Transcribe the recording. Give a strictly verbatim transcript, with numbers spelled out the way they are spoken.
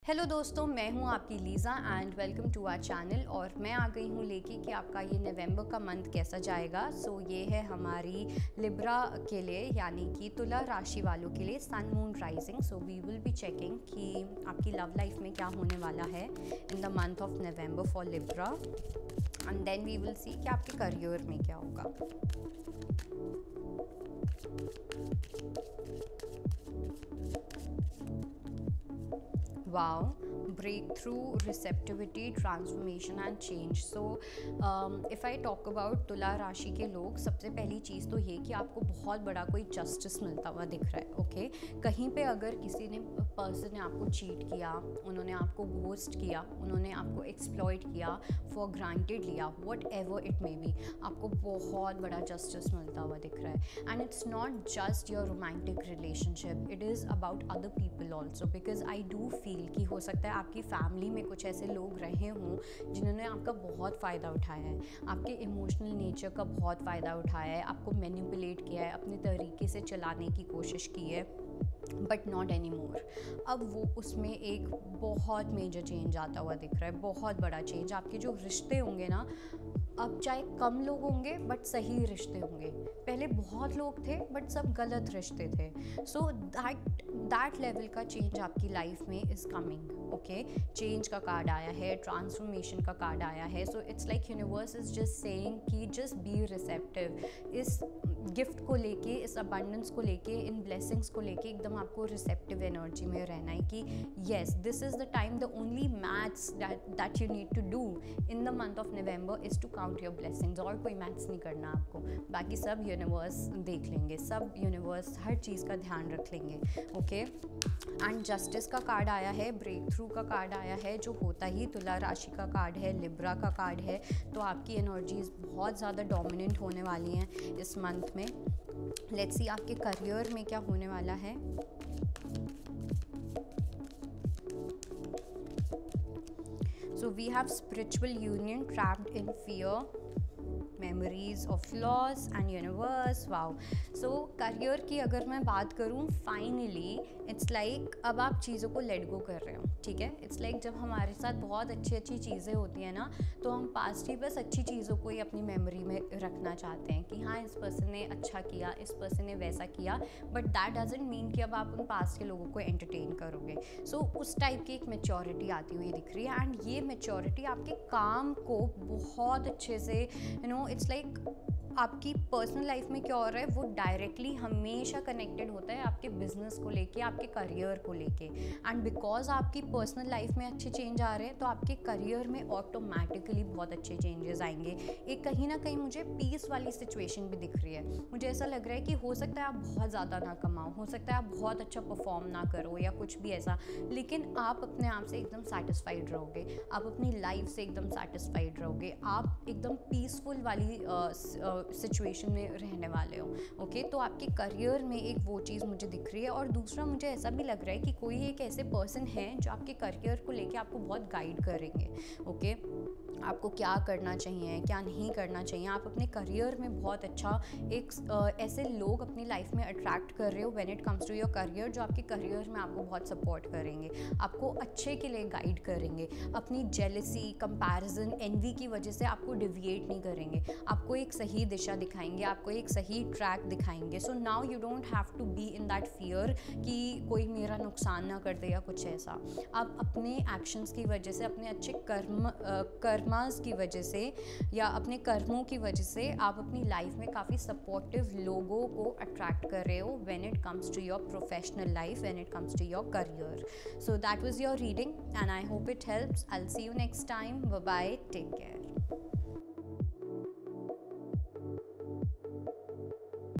Hello दोस्तों, मैं हूं आपकी Lisa and welcome to our channel. और मैं आ गई हूं लेके कि आपका ये नवंबर का मंथ कैसा जाएगा। सो so, ये है हमारी लिब्रा के लिए, यानी कि तुला राशि वालों के लिए sun moon rising. So we will be checking कि आपकी लव लाइफ में क्या होने वाला है in the month of November for Libra, and then we will see कि आपके करियर में क्या होगा। Wow, breakthrough, receptivity, transformation and change. So um, if I talk about तुला राशि के लोग, सबसे पहली चीज़ तो ये कि आपको बहुत बड़ा कोई जस्टिस मिलता हुआ दिख रहा है। Okay okay? कहीं पे अगर किसी ने पर्सन ने आपको चीट किया, उन्होंने आपको घोस्ट किया, उन्होंने आपको एक्सप्लॉइट किया, फॉर ग्रांटेड लिया, वट एवर इट मे बी, आपको बहुत बड़ा जस्टिस मिलता हुआ दिख रहा है। And it's not just your romantic relationship, it is about other people also, because I do feel कि हो सकता है आपकी फैमिली में कुछ ऐसे लोग रहे हों जिन्होंने आपका बहुत फ़ायदा उठाया है, आपके इमोशनल नेचर का बहुत फ़ायदा उठाया है, आपको मैनिपुलेट किया है, अपने तरीके से चलाने की कोशिश की है, बट नॉट एनी मोर। अब वो उसमें एक बहुत मेजर चेंज आता हुआ दिख रहा है, बहुत बड़ा चेंज। आपके जो रिश्ते होंगे ना, अब चाहे कम लोग होंगे बट सही रिश्ते होंगे। पहले बहुत लोग थे बट सब गलत रिश्ते थे। सो दैट दैट लेवल का चेंज आपकी लाइफ में इज़ कमिंग। ओके, चेंज का कार्ड आया है, ट्रांसफॉर्मेशन का कार्ड आया है। So it's like universe is just saying कि जस्ट बी रिसेप्टिव। इस गिफ्ट को लेके, इस अबंडेंस को लेके, इन ब्लेसिंग्स को लेके एकदम आपको रिसेप्टिव एनर्जी में रहना है कि yes, this is the time, the only maths that that you need to do in the month of November is to count your blessings. और कोई मैथ्स नहीं करना आपको, बाकी सब यूनिवर्स देख लेंगे, सब यूनिवर्स हर चीज़ का ध्यान रख लेंगे। ओके, एंड जस्टिस का कार्ड आया है, ब्रेक थ्रू का कार्ड आया है, जो होता ही तुला राशि का कार्ड है, लिब्रा का कार्ड है। तो आपकी एनर्जीज बहुत ज़्यादा डोमिनेंट होने वाली हैं इस मंथ में। लेट्स सी आपके करियर में क्या होने वाला है। So we have spiritual union, trapped in fear, memories of loss and universe. Wow. So career की अगर मैं बात करूँ, फाइनली इट्स लाइक अब आप चीज़ों को लेट गो कर रहे हो। ठीक है, इट्स लाइक like जब हमारे साथ बहुत अच्छी अच्छी चीज़ें होती हैं ना, तो हम पास्ट ही बस अच्छी चीज़ों को ही अपनी मेमोरी में रखना चाहते हैं कि हाँ, इस पर्सन ने अच्छा किया, इस पर्सन ने वैसा किया, बट दैट डजंट मीन कि अब आप उन पास्ट के लोगों को एंटरटेन करोगे। सो so, उस टाइप की एक मेच्योरिटी आती हुई दिख रही है, एंड ये मेच्योरिटी आपके काम को बहुत अच्छे से, यू नो, इट्स लाइक आपकी पर्सनल लाइफ में क्या हो रहा है वो डायरेक्टली हमेशा कनेक्टेड होता है आपके बिजनेस को लेके, आपके करियर को लेके। एंड बिकॉज आपकी पर्सनल लाइफ में अच्छे चेंज आ रहे हैं, तो आपके करियर में ऑटोमेटिकली बहुत अच्छे चेंजेस आएंगे। एक कहीं ना कहीं मुझे पीस वाली सिचुएशन भी दिख रही है। मुझे ऐसा लग रहा है कि हो सकता है आप बहुत ज़्यादा ना कमाओ, हो सकता है आप बहुत अच्छा परफॉर्म ना करो या कुछ भी ऐसा, लेकिन आप अपने आप से एकदम सेटिस्फाइड रहोगे, आप अपनी लाइफ से एकदम सेटिस्फाइड रहोगे, आप एकदम पीसफुल वाली uh, सिचुएशन में रहने वाले हो। ओके, तो आपके करियर में एक वो चीज़ मुझे दिख रही है। और दूसरा मुझे ऐसा भी लग रहा है कि कोई एक ऐसे पर्सन है जो आपके करियर को लेके आपको बहुत गाइड करेंगे। ओके, आपको क्या करना चाहिए, क्या नहीं करना चाहिए। आप अपने करियर में बहुत अच्छा एक ऐसे लोग अपनी लाइफ में अट्रैक्ट कर रहे हो when it comes to your career, जो आपके करियर में आपको बहुत सपोर्ट करेंगे, आपको अच्छे के लिए गाइड करेंगे, अपनी जेलसी, कंपैरिजन, एनवी की वजह से आपको डिविएट नहीं करेंगे, आपको एक सही दिशा दिखाएंगे, आपको एक सही ट्रैक दिखाएंगे। So now you don't have to be in that fear कि कोई मेरा नुकसान ना कर दे या कुछ ऐसा। आप अपने एक्शंस की वजह से, अपने अच्छे कर्म कर्म की वजह से या अपने कर्मों की वजह से आप अपनी लाइफ में काफ़ी सपोर्टिव लोगों को अट्रैक्ट कर रहे हो when it comes to your professional life, when it comes to your career. So that was your reading and I hope it helps. I will see you next time. Bye bye, take care.